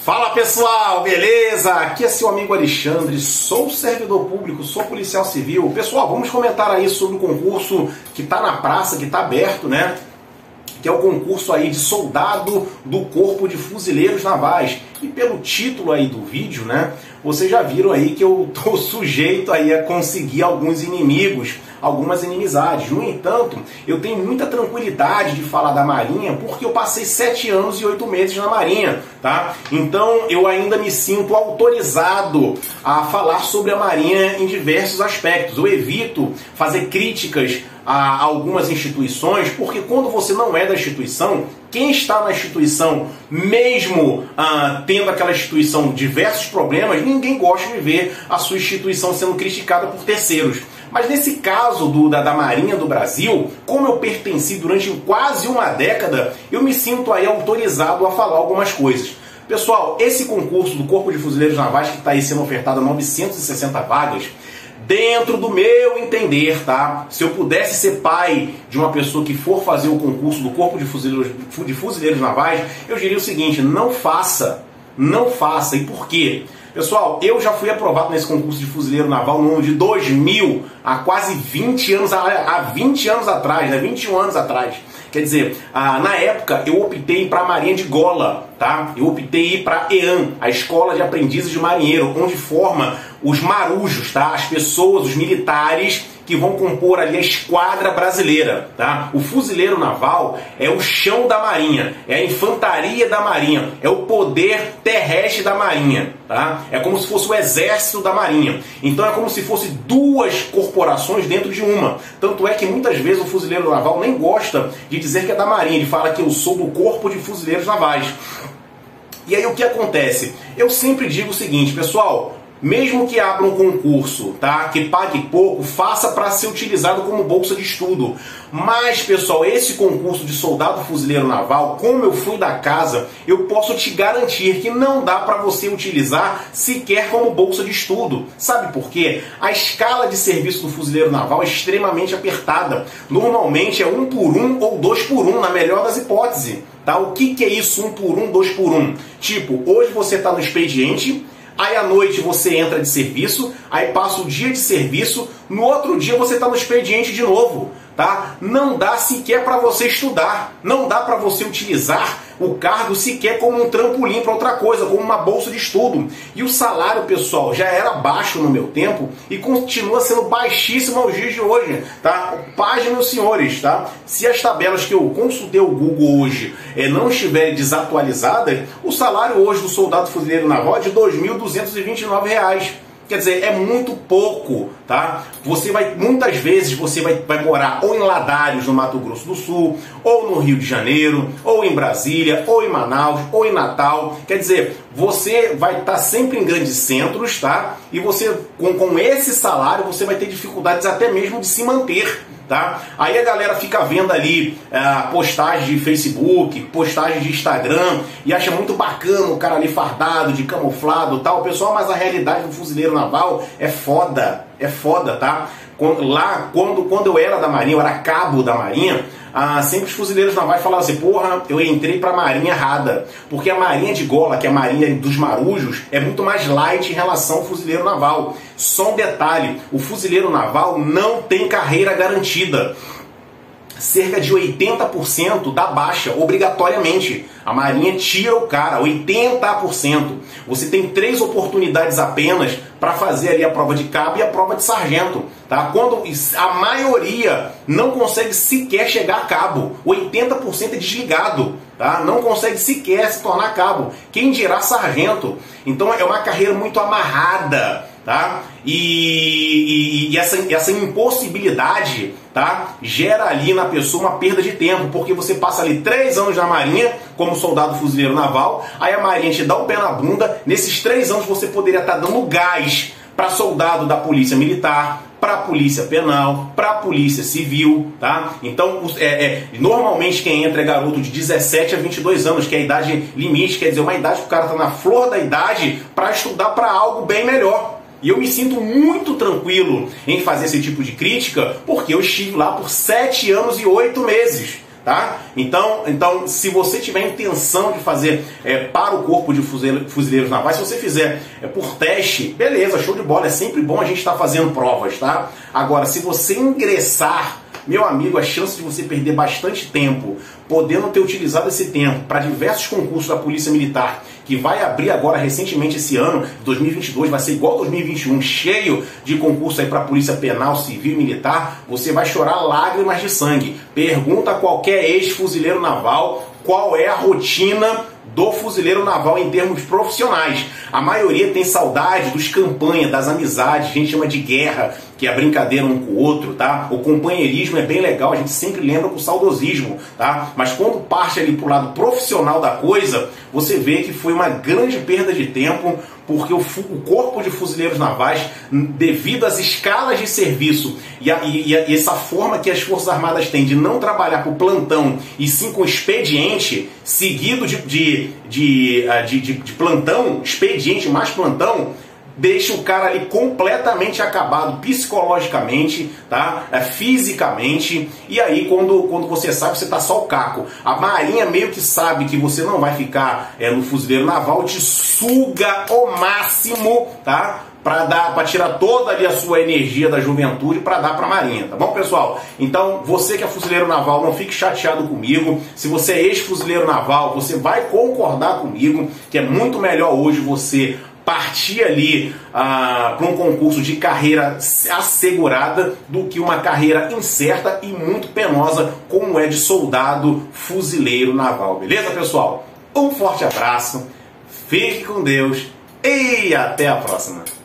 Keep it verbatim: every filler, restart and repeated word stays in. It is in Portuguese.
Fala pessoal, beleza? Aqui é seu amigo Alexandre, sou servidor público, sou policial civil. Pessoal, vamos comentar aí sobre o concurso que está na praça, que está aberto, né? Que é o concurso aí de soldado do Corpo de Fuzileiros Navais. E pelo título aí do vídeo, né? Vocês já viram aí que eu tô sujeito aí a conseguir alguns inimigos, algumas inimizades. No entanto, eu tenho muita tranquilidade de falar da Marinha porque eu passei sete anos e oito meses na Marinha, tá? Então eu ainda me sinto autorizado a falar sobre a Marinha em diversos aspectos. Eu evito fazer críticas a algumas instituições, porque quando você não é da instituição, quem está na instituição, mesmo ah, tendo aquela instituição diversos problemas, ninguém gosta de ver a sua instituição sendo criticada por terceiros. Mas nesse caso do, da, da Marinha do Brasil, como eu pertenci durante quase uma década, eu me sinto aí autorizado a falar algumas coisas. Pessoal, esse concurso do Corpo de Fuzileiros Navais que está aí sendo ofertado a novecentas e sessenta vagas, dentro do meu entender, tá? Se eu pudesse ser pai de uma pessoa que for fazer o concurso do Corpo de Fuzileiros, de Fuzileiros Navais, eu diria o seguinte: não faça, não faça. E por quê? Pessoal, eu já fui aprovado nesse concurso de fuzileiro naval no ano de dois mil, há quase vinte anos, há vinte anos atrás, né? vinte e um anos atrás. Quer dizer, ah, na época eu optei para a Marinha de Gola, tá? Eu optei para a EAM, a Escola de Aprendizes de Marinheiro, onde forma os marujos, tá? As pessoas, os militares que vão compor ali a esquadra brasileira, tá? O fuzileiro naval é o chão da Marinha, é a infantaria da Marinha, é o poder terrestre da Marinha, tá? É como se fosse o exército da Marinha. Então é como se fosse duas corporações dentro de uma. Tanto é que muitas vezes o fuzileiro naval nem gosta de dizer que é da Marinha, ele fala que eu sou do Corpo de Fuzileiros Navais. E aí o que acontece? Eu sempre digo o seguinte, pessoal: mesmo que abra um concurso, tá, que pague pouco, faça para ser utilizado como bolsa de estudo. Mas, pessoal, esse concurso de soldado fuzileiro naval, como eu fui da casa, eu posso te garantir que não dá para você utilizar sequer como bolsa de estudo. Sabe por quê? A escala de serviço do fuzileiro naval é extremamente apertada. Normalmente é um por um ou dois por um, na melhor das hipóteses. Tá? O que, que é isso, um por um, dois por um? Tipo, hoje você está no expediente, aí à noite você entra de serviço, aí passa o dia de serviço, no outro dia você está no expediente de novo, tá? Não dá sequer para você estudar, não dá para você utilizar o cargo sequer como um trampolim para outra coisa, como uma bolsa de estudo. E o salário, pessoal, já era baixo no meu tempo e continua sendo baixíssimo aos dias de hoje, tá? Página, meus senhores, tá? Se as tabelas que eu consultei o Google hoje é, não estiverem desatualizadas, o salário hoje do soldado fuzileiro naval é de dois mil duzentos e vinte e nove reais. Quer dizer, é muito pouco, tá? Você vai, muitas vezes você vai, vai morar ou em Ladares, no Mato Grosso do Sul, ou no Rio de Janeiro, ou em Brasília, ou em Manaus, ou em Natal. Quer dizer, você vai estar sempre em grandes centros, tá? E você, com, com esse salário, você vai ter dificuldades até mesmo de se manter, tá? Aí a galera fica vendo ali uh, postagens de Facebook, postagens de Instagram e acha muito bacana o cara ali fardado, de camuflado e tal, pessoal, mas a realidade do fuzileiro naval é foda, é foda, tá? Quando, lá, quando, quando eu era da Marinha, eu era cabo da Marinha, ah, sempre os fuzileiros navais falavam assim: porra, eu entrei pra Marinha errada, porque a Marinha de Gola, que é a Marinha dos Marujos, é muito mais light em relação ao fuzileiro naval. Só um detalhe: o fuzileiro naval não tem carreira garantida. Cerca de oitenta por cento da baixa, obrigatoriamente. A Marinha tira o cara, oitenta por cento. Você tem três oportunidades apenas para fazer ali a prova de cabo e a prova de sargento. Tá? Quando a maioria não consegue sequer chegar a cabo, oitenta por cento é desligado. Tá? Não consegue sequer se tornar cabo. Quem dirá sargento? Então é uma carreira muito amarrada. Tá? E, e, e essa, essa impossibilidade, tá, gera ali na pessoa uma perda de tempo, porque você passa ali três anos na Marinha como soldado fuzileiro naval, aí a Marinha te dá o pé na bunda. Nesses três anos você poderia estar dando gás para soldado da Polícia Militar, para a Polícia Penal, para a Polícia Civil, tá? Então, é, é, normalmente quem entra é garoto de dezessete a vinte e dois anos, que é a idade limite, quer dizer, uma idade que o cara está na flor da idade para estudar para algo bem melhor. E eu me sinto muito tranquilo em fazer esse tipo de crítica, porque eu estive lá por sete anos e oito meses. Tá? Então, então, se você tiver intenção de fazer é, para o Corpo de Fuzileiros Navais, se você fizer é, por teste, beleza, show de bola, é sempre bom a gente estar fazendo provas, tá? Agora, se você ingressar, meu amigo, a chance de você perder bastante tempo, podendo ter utilizado esse tempo para diversos concursos da Polícia Militar, que vai abrir agora recentemente esse ano, dois mil e vinte e dois, vai ser igual dois mil e vinte e um, cheio de concurso aí para a Polícia Penal, Civil e Militar, você vai chorar lágrimas de sangue. Pergunta a qualquer ex-fuzileiro naval qual é a rotina do fuzileiro naval em termos profissionais. A maioria tem saudade dos campanhas, das amizades, a gente chama de guerra, que é a brincadeira um com o outro, tá? O companheirismo é bem legal, a gente sempre lembra com o saudosismo, tá? Mas quando parte ali pro lado profissional da coisa, você vê que foi uma grande perda de tempo, porque o, o Corpo de Fuzileiros Navais, devido às escalas de serviço e, a, e, a, e essa forma que as Forças Armadas têm de não trabalhar por plantão e sim com expediente, seguido de, de, de, de, de, de plantão, expediente mais plantão, deixa o cara ali completamente acabado psicologicamente, tá? É, fisicamente, e aí quando, quando você sabe, você tá só o caco. A Marinha meio que sabe que você não vai ficar é, no fuzileiro naval, te suga ao máximo, tá? Para dar, para tirar toda ali a sua energia da juventude para dar para a Marinha, tá bom, pessoal? Então, você que é fuzileiro naval, não fique chateado comigo. Se você é ex-fuzileiro naval, você vai concordar comigo que é muito melhor hoje você partir ali ah, para um concurso de carreira assegurada do que uma carreira incerta e muito penosa como é de soldado fuzileiro naval. Beleza, pessoal? Um forte abraço, fique com Deus e até a próxima!